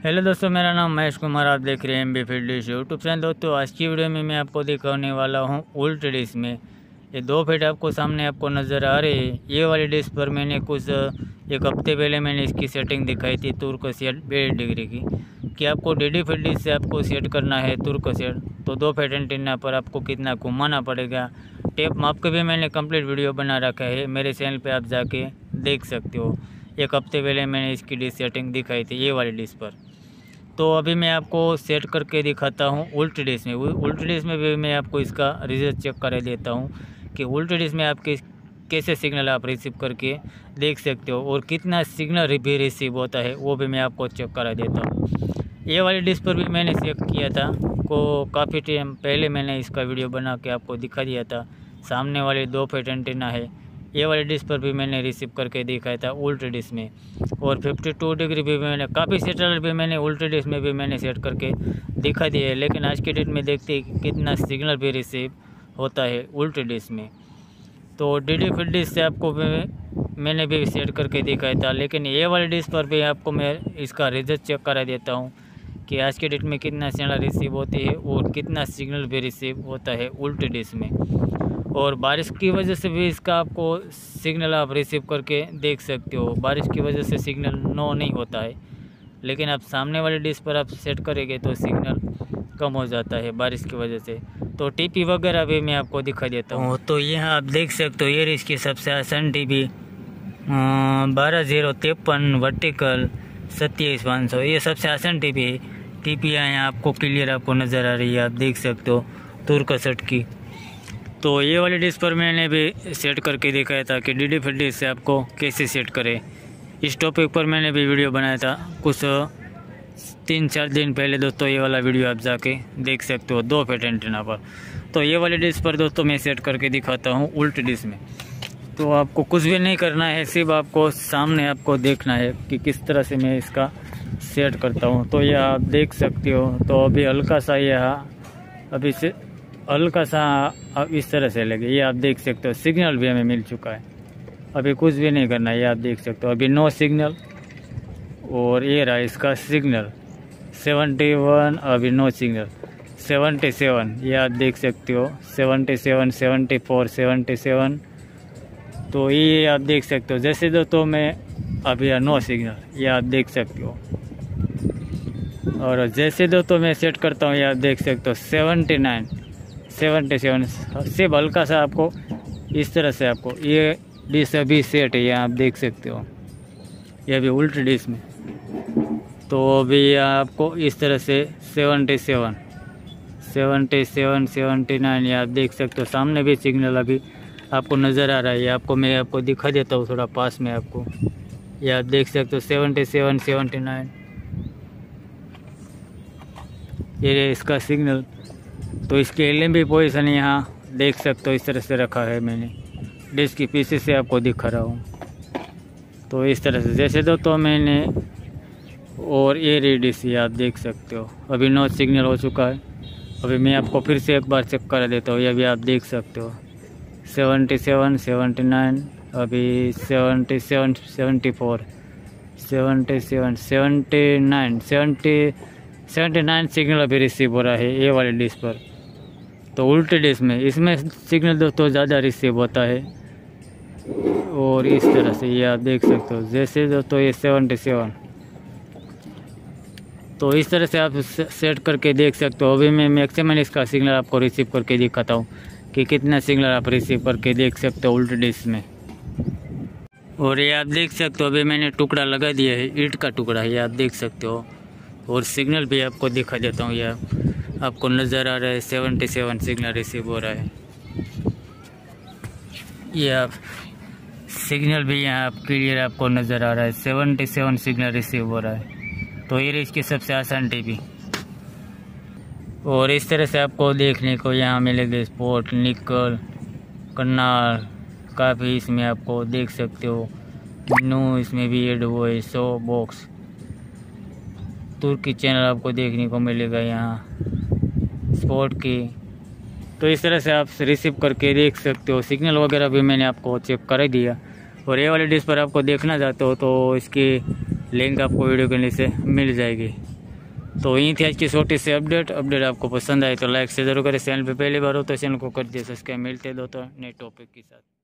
Hello दोस्तों, मेरा नाम महेश कुमार, आप देख रहे हैं M B field dish YouTube channel. दोस्तों आज की वीडियो में मैं आपको दिखाने वाला हूं उल्ट डिश में ये दो फीट आपको सामने आपको नज़र आ रही है। ये वाली डिश पर मैंने कुछ एक हफ्ते पहले मैंने इसकी सेटिंग दिखाई थी तुर्क सेट 1.5 डिग्री की कि आपको DD फील्ड डिश से आपको सेट करना है तुर्क सेट। तो 2 फीट एंटीना पर आपको कितना घुमाना पड़ेगा, टेप माप के भी मैंने कंप्लीट वीडियो बना रखा है, मेरे चैनल पर आप जाके देख सकते हो। एक हफ्ते पहले मैंने इसकी डिश सेटिंग दिखाई थी ये वाली डिश पर। तो अभी मैं आपको सेट करके दिखाता हूँ उल्ट डिश में। उल्ट डिश में भी मैं आपको इसका रिजल्ट चेक करा देता हूँ कि उल्ट डिश में आपके कैसे सिग्नल आप रिसीव करके देख सकते हो और कितना सिग्नल भी रिसीव होता है वो भी मैं आपको चेक करा देता हूँ। ये वाली डिश पर भी मैंने चेक किया था को काफ़ी टाइम पहले मैंने इसका वीडियो बना के आपको दिखा दिया था। सामने वाली 2 फीट एंटीना है, ये वाली डिश पर भी मैंने रिसीव करके दिखाया था उल्ट डिश में। और 52 डिग्री भी मैंने काफ़ी सेटल भी मैंने उल्ट डिश में भी मैंने सेट करके दिखा दिया है। लेकिन आज की डेट में देखते हैं कितना सिग्नल भी रिसीव होता है उल्ट डिश में। तो DD फील्ड डिश से आपको मैंने भी सेट करके दिखाया था, लेकिन ये वाली डिश पर भी आपको मैं इसका रिजल्ट चेक करा देता हूँ कि आज के डेट में कितना सिग्नल रिसीव होती है और कितना सिग्नल भी रिसीव होता है उल्ट डिश में। और बारिश की वजह से भी इसका आपको सिग्नल आप रिसीव करके देख सकते हो। बारिश की वजह से सिग्नल नो नहीं होता है, लेकिन आप सामने वाले डिश पर आप सेट करेंगे तो सिग्नल कम हो जाता है बारिश की वजह से। तो TP वगैरह भी मैं आपको दिखा देता हूँ। तो यहाँ आप देख सकते हो ये इसकी सबसे आसान TP 12053 वर्टिकल 27500, ये सबसे आसान TP है। TP यहाँ आपको क्लियर आपको नज़र आ रही है, आप देख सकते हो तुर्क सेट की। तो ये वाली डिश पर मैंने भी सेट करके दिखाया था कि DD फील्ड डिश से आपको कैसे सेट करें। इस टॉपिक पर मैंने भी वीडियो बनाया था कुछ 3-4 दिन पहले दोस्तों, ये वाला वीडियो आप जाके देख सकते हो 2 फीट एंटीना पर। तो ये वाली डिश पर दोस्तों मैं सेट करके दिखाता हूँ उल्ट डिश में। तो आपको कुछ भी नहीं करना है, सिर्फ आपको सामने आपको देखना है कि किस तरह से मैं इसका सेट करता हूँ। तो यह आप देख सकते हो। तो अभी हल्का सा यह अभी से हल्का सा अब इस तरह से लगे, ये आप देख सकते हो सिग्नल भी हमें मिल चुका है। अभी कुछ भी नहीं करना है, ये आप देख सकते हो अभी नो सिग्नल। और ये रहा इसका सिग्नल 71, अभी नो सिग्नल 77, ये आप देख सकते हो 77, 74, 77। तो ये आप देख सकते हो जैसे दो तो मैं अभी नो सिग्नल, ये आप देख सकते हो। और जैसे दो तो मैं सेट करता हूँ, ये आप देख सकते हो 79, 77। सिर्फ हल्का सा आपको इस तरह से आपको ये डिश अभी सेट है, ये आप देख सकते हो ये अभी उल्ट डिश में। तो अभी आपको इस तरह से 77, 77, 79, ये आप देख सकते हो सामने भी सिग्नल अभी आपको नज़र आ रहा है। आपको मैं आपको दिखा देता हूँ थोड़ा पास में आपको, ये आप देख सकते हो 77, 79, ये इसका सिग्नल। तो इसके LMB पोजीशन यहाँ देख सकते हो इस तरह से रखा है मैंने, डिश की पीछे से आपको दिखा रहा हूँ। तो इस तरह से जैसे दो तो मैंने, और ये रेडिस ये आप देख सकते हो अभी नो सिग्नल हो चुका है। अभी मैं आपको फिर से एक बार चेक करा देता हूँ, ये भी आप देख सकते हो 77, 79, अभी 77, 74, 77, 79, 79 सिग्नल अभी रिसीव हो रहा है ये वाली डिश पर। तो उल्टे डिश में इसमें सिग्नल दोस्तों ज़्यादा रिसीव होता है। और इस तरह से ये आप देख सकते हो जैसे दोस्तों ये 77। तो इस तरह से आप सेट करके देख सकते हो। अभी मैं मैक्सिमम इसका सिग्नल आपको रिसीव करके दिखाता हूँ कि कितना सिग्नल आप रिसीव करके देख सकते हो उल्ट डिश में। और ये आप देख सकते हो अभी मैंने टुकड़ा लगा दिया है, ईंट का टुकड़ा, ये आप देख सकते हो। और सिग्नल भी आपको दिखा देता हूँ, ये आपको नज़र आ रहा है 77 सिग्नल रिसीव हो रहा है। ये आप सिग्नल भी यहाँ आप क्लियर आपको नज़र आ रहा है 77 सिग्नल रिसीव हो रहा है। तो ये इसकी सबसे आसान TP। और इस तरह से आपको देखने को यहाँ मिलेगा स्पॉट, निकल, करनाल, काफ़ी इसमें आपको देख सकते हो। नो इसमें भी ऐड हुआ है 100 बॉक्स तुर्की चैनल आपको देखने को मिलेगा यहाँ स्पॉट की। तो इस तरह से आप रिसीव करके देख सकते हो। सिग्नल वगैरह भी मैंने आपको चेक कर दिया। और ये वाले डिश पर आपको देखना चाहते हो तो इसकी लिंक आपको वीडियो के नीचे मिल जाएगी। तो यही थी आज की छोटी सी अपडेट आपको पसंद आए तो लाइक से जरूर करें। चैनल पे पहली बार हो तो चैनल को कर दिए सब्सक्राइब। मिलते दोस्तों नए टॉपिक के साथ।